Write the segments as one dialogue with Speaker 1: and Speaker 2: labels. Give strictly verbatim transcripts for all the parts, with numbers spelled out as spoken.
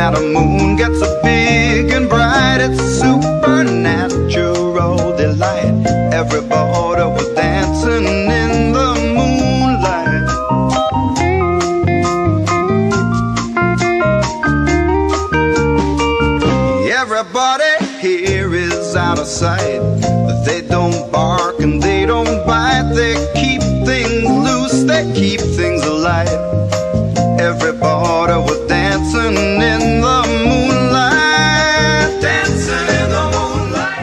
Speaker 1: that a moon gets so big and bright, it's a supernatural delight. Everybody was dancing in the moonlight. Everybody here is out of sight, but they don't bark and they don't bite. They keep things loose, they keep things alive. Everybody was dancing in the moonlight, dancing in the moonlight.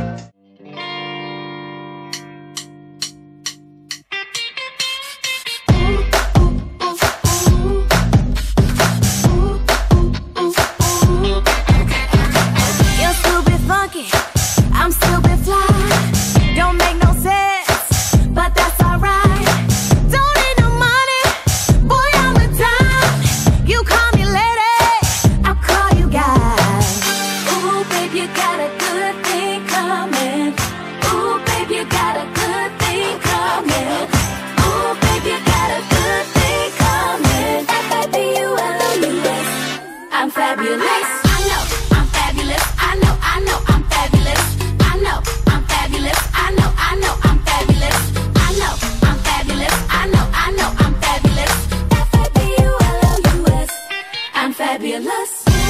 Speaker 2: You're stupid funky, I'm stupid fly. Don't make no sense, but that's alright. Don't need no money, boy, I'm a dime. You call me lady, I'll call you guy. Ooh, babe, you got a good thing coming. Ooh, babe, you got a good thing coming. Ooh, babe, you got a good thing coming. F I B U L O U S, I'm fabulous. I know, I'm fabulous. I know, I know, I'm fabulous. I know, I'm fabulous. I know, I know, I'm fabulous. I know, I'm fabulous. I know, I know, I'm fabulous. F I B U L O U S, I'm fabulous.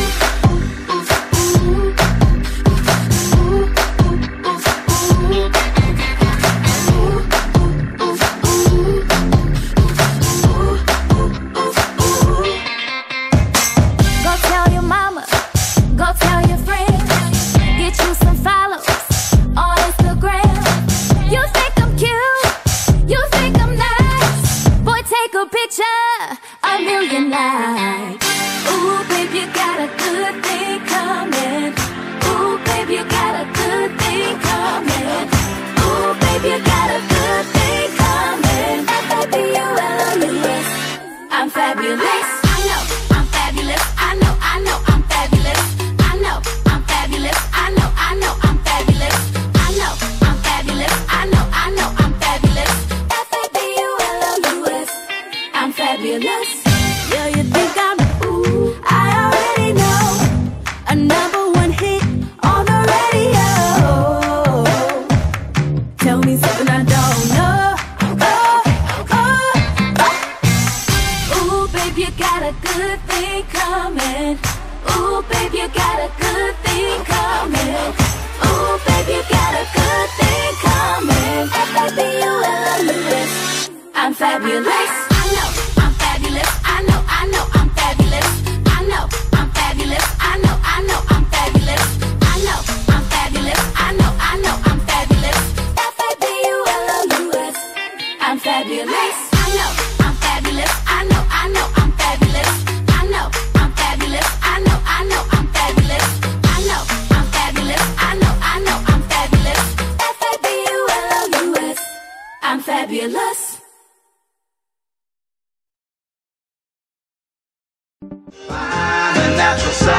Speaker 2: Go tell your mama, go tell your friends, get you some follows on Instagram. You think I'm cute, you think I'm nice, boy, take a picture, a million likes. Ooh, babe, you got a good thing coming. Ooh, babe, you got a good thing coming. Ooh, babe, you got a good thing coming. F I B U L O U S, I'm fabulous. I know, I'm fabulous. I know, I know, I'm fabulous. I know, I'm fabulous. I know, I know, I'm fabulous. I know, I'm fabulous. I know, I know, I'm fabulous. F I B U L O U S, I'm fabulous. Yeah, you think I'm ooh, I already know. A number one hit on the radio. Tell me something I don't know. Oh, oh, oh. Ooh, babe, you got a good thing coming. Ooh, babe, you got a good thing coming. Ooh, babe, you got a good thing coming. F I B U L O U S, I'm fabulous. I know, I'm fabulous. I know, I know, I'm fabulous. I know, I'm fabulous. I know, I know, I'm fabulous. I know, I'm fabulous. I know, I know, I'm fabulous. F I B U L O U S, I'm fabulous. I know, I'm fabulous. I know, I know, I'm fabulous. I know, I'm fabulous. I know, I know, I'm fabulous. I know, I'm fabulous. I know, I know, I'm fabulous. F I B U L O U S, I'm fabulous.
Speaker 1: Find a natural